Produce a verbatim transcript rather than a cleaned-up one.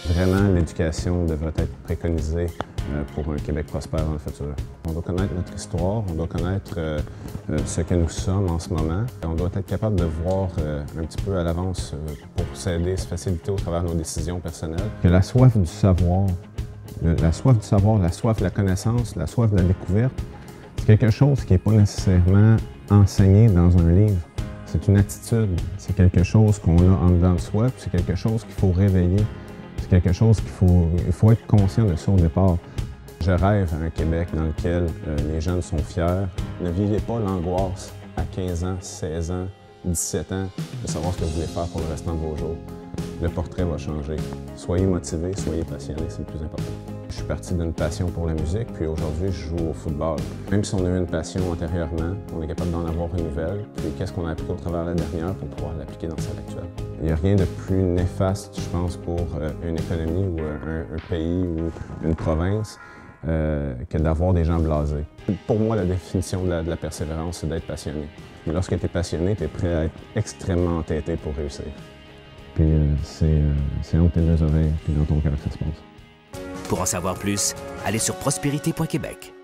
Vraiment, l'éducation devrait être préconisée pour un Québec prospère dans le futur. On doit connaître notre histoire, on doit connaître euh, ce que nous sommes en ce moment. On doit être capable de voir euh, un petit peu à l'avance euh, pour s'aider, se faciliter au travers de nos décisions personnelles. Que la soif du savoir, le, la soif du savoir, la soif de la connaissance, la soif de la découverte, c'est quelque chose qui n'est pas nécessairement enseigné dans un livre. C'est une attitude, c'est quelque chose qu'on a en dedans de soi, puis c'est quelque chose qu'il faut réveiller. C'est quelque chose qu'il faut, il faut être conscient de ça au départ. Je rêve à un Québec dans lequel euh, les jeunes sont fiers. Ne vivez pas l'angoisse à quinze ans, seize ans, dix-sept ans de savoir ce que vous voulez faire pour le restant de vos jours. Le portrait va changer. Soyez motivés, soyez passionnés, c'est le plus important. Je suis parti d'une passion pour la musique, puis aujourd'hui, je joue au football. Même si on a eu une passion antérieurement, on est capable d'en avoir une nouvelle. Puis qu'est-ce qu'on a appris au travers de la dernière pour pouvoir l'appliquer dans celle actuelle? Il n'y a rien de plus néfaste, je pense, pour euh, une économie ou un, un pays ou une province euh, que d'avoir des gens blasés. Pour moi, la définition de la, de la persévérance, c'est d'être passionné. Et lorsque tu es passionné, tu es prêt à être extrêmement entêté pour réussir. Puis euh, c'est euh, entre tes deux oreilles, puis dans ton cœur que ça se passe. Pour en savoir plus, allez sur prospérité point québec.